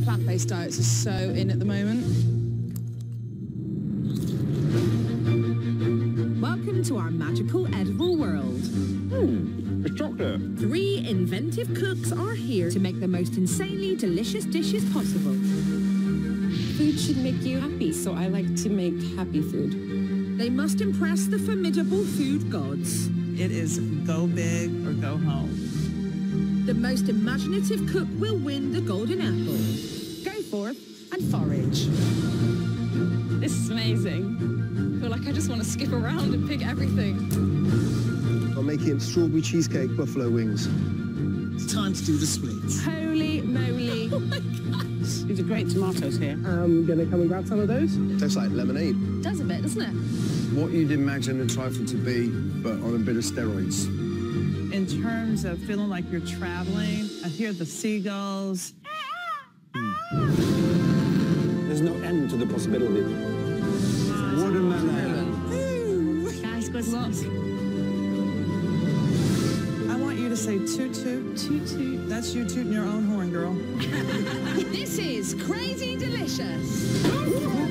Plant-based diets are so in at the moment. Welcome to our magical edible world. It's chocolate. 3 inventive cooks are here to make the most insanely delicious dishes possible. Food should make you happy, so I like to make happy food. They must impress the formidable food gods. It is go big or go home. The most imaginative cook will win the golden apple. Go forth and forage. This is amazing. I feel like I just want to skip around and pick everything. I'm making strawberry cheesecake buffalo wings. It's time to do the splits. Holy moly. Oh my gosh. These are great tomatoes here. I'm gonna come and grab some of those. Tastes like lemonade. Does a bit, doesn't it? What you'd imagine a trifle to be, but on a bit of steroids. In terms of feeling like you're traveling, I hear the seagulls. There's no end to the possibility. Watermelon. Guys, good luck. I want you to say toot toot. Toot toot. That's you tooting your own horn, girl. This is Crazy Delicious.